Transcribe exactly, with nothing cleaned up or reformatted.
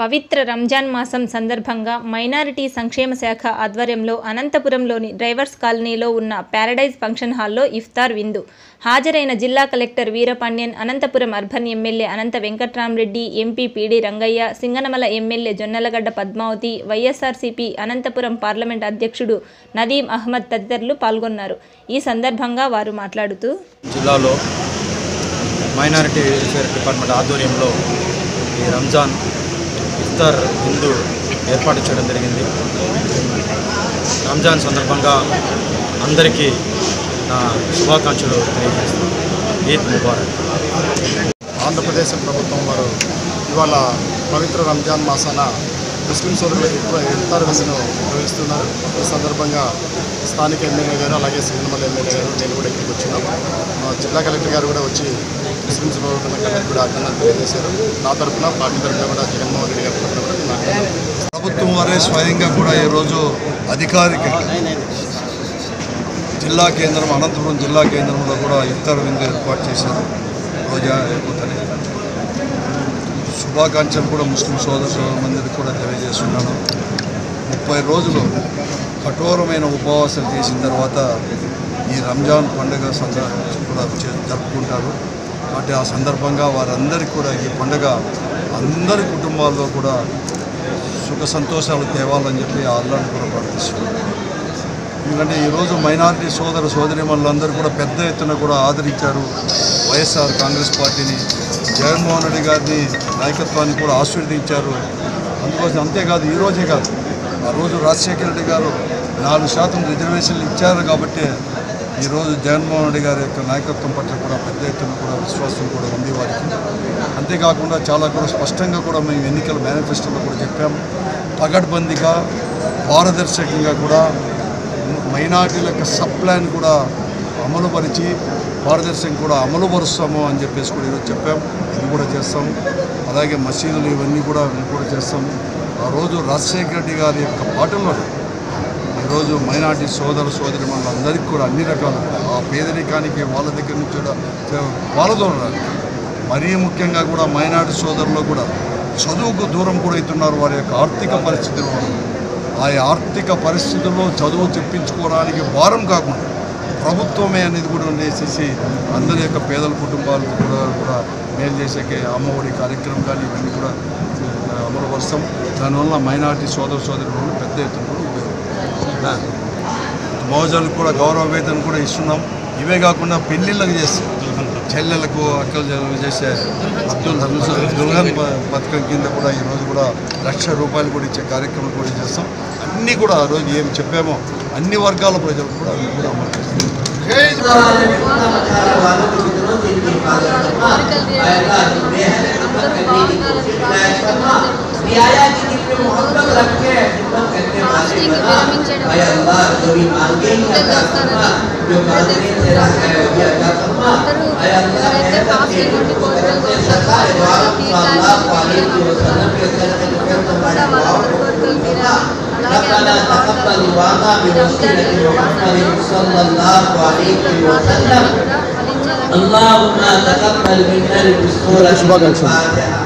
పవిత్ర రంజాన్ మాసం సందర్భంగా మైనారిటీ సంక్షేమ శాఖ ఆధ్వర్యంలో అనంతపురంలోని డ్రైవర్స్ కాలనీలో ఉన్న ప్యారడైజ్ ఫంక్షన్ హాల్లో ఇఫ్తార్ విందు. హాజరైన జిల్లా collector Veerapandian, Anantapuram urban MLA Anantha Venkatarami Reddy, MP PD Rangaiah, Singanamala MLA Jonnalagadda Padmavathi, YSRCP Anantapuram parliament అధ్యక్షుడు నదీం అహ్మద్ తదితరులు పాల్గొన్నారు. ఈ సందర్భంగా వారు మాట్లాడుతూ, జిల్లాలో మైనారిటీ వెల్ఫేర్ డిపార్ట్మెంట్ ఆధ్వర్యంలో ఈ రంజాన్ ఇఫ్తార్ విందు ఏర్పాటు చేయడం జరిగింది. రంజాన్ సందర్భంగా అందరికీ నా శుభాకాంక్షలు తెలియజేస్తాను. ఈద్ ముబారక్. ఆంధ్రప్రదేశ్ ప్రభుత్వం వారు ఇవాళ పవిత్ర రంజాన్ మాసాన ముస్లిం సోదరులకు ఎక్కువ ఇఫ్తార్ విందును నిర్వహిస్తున్నారు. ఈ సందర్భంగా స్థానిక ఎమ్మెల్యే గారు, అలాగే సింగనమల ఎమ్మెల్యే గారు, నేను కూడా ఇక్కడికి వచ్చినాం. జిల్లా కలెక్టర్ గారు కూడా వచ్చి ముస్లిం సోదరులకు కూడా అభినందనలు తెలియజేశారు. నా తరఫున పార్టీ తరఫున కూడా జగన్మోహన్ రెడ్డి గారి తరఫున కూడా నేను అభినందనలు. ప్రభుత్వం వారే స్వయంగా కూడా ఈరోజు అధికారికంగా జిల్లా కేంద్రం అనంతపురం జిల్లా కేంద్రంలో కూడా ఇఫ్తార్ విందు ఏర్పాటు చేశారు. రోజా అయిపోతుంది. శుభాకాంక్షలు కూడా ముస్లిం సోదర సోదరులందరికీ కూడా తెలియజేస్తున్నాను. ముప్పై రోజులు కఠోరమైన ఉపవాసాలు చేసిన తర్వాత ఈ రంజాన్ పండుగ సందర్భంగా కూడా జరుపుకుంటారు. కాబట్టి ఆ సందర్భంగా వారందరికీ కూడా ఈ పండుగ అందరి కుటుంబాల్లో కూడా సుఖ సంతోషాలు తేవాలని చెప్పి అల్లాహ్ని కూడా ప్రార్థిస్తున్నారు. ఎందుకంటే ఈరోజు మైనారిటీ సోదర సోదరీమణులందరూ కూడా పెద్ద ఎత్తున కూడా ఆదరించారు వైఎస్ఆర్ కాంగ్రెస్ పార్టీని, జగన్మోహన్ రెడ్డి గారిని నాయకత్వాన్ని కూడా ఆశీర్వదించారు. అందుకోసం అంతేకాదు, ఈరోజే కాదు, ఆ రోజు రాజశేఖర రెడ్డి గారు నాలుగు శాతం రిజర్వేషన్లు ఇచ్చారు కాబట్టి ఈరోజు జగన్మోహన్ రెడ్డి గారి యొక్క నాయకత్వం పట్ల కూడా పెద్ద ఎత్తున కూడా విశ్వాసం కూడా ఉంది వారికి. అంతేకాకుండా చాలా కూడా స్పష్టంగా కూడా మేము ఎన్నికల మేనిఫెస్టోలో కూడా చెప్పాము, పగడ్బందీగా పారదర్శకంగా కూడా మైనార్టీల యొక్క సబ్ ప్లాన్ కూడా అమలుపరిచి పారదర్శకం కూడా అమలుపరుస్తాము అని చెప్పేసి కూడా ఈరోజు చెప్పాము. ఇది కూడా చేస్తాము. అలాగే మసీదులు ఇవన్నీ కూడా ఇవి కూడా చేస్తాము. ఆ రోజు రాజశేఖర రెడ్డి గారి యొక్క పాటల్లో ఈరోజు మైనార్టీ సోదర సోదరి మనందరికీ కూడా అన్ని రకాలు ఆ పేదరికానికి వాళ్ళ దగ్గర నుంచి కూడా పాల్గొనడానికి, మరీ ముఖ్యంగా కూడా మైనార్టీ సోదరులు కూడా చదువుకు దూరం కూడా అవుతున్నారు. వారి యొక్క ఆర్థిక పరిస్థితులు, ఆ ఆర్థిక పరిస్థితుల్లో చదువు చెప్పించుకోవడానికి భారం కాకుండా ప్రభుత్వమే అనేది కూడా చేసేసి అందరి యొక్క పేదల కుటుంబాలకు కూడా కూడా మేలు చేసే అమ్మఒడి కార్యక్రమం కానీ ఇవన్నీ కూడా అమలు పరుస్తాం. దానివల్ల మైనార్టీ సోదర సోదరులు పెద్ద ఎత్తున కూడా ఉపయోగం. మోజాలకు కూడా గౌరవ వేతనం కూడా ఇస్తున్నాం. ఇవే కాకుండా పెళ్ళిళ్ళకు చేస్తాం, చెల్లెలకు అక్కలు చేసే అబ్దుల్ దుల్హన్ పథకం కింద కూడా ఈరోజు కూడా లక్ష రూపాయలు కూడా ఇచ్చే కార్యక్రమం కూడా చేస్తాం. అన్నీ కూడా ఆ రోజు ఏం చెప్పామో అన్ని వర్గాల ప్రజలకు కూడా అవి కూడా అమలు చేస్తాం. శుభాకాంక్షలు.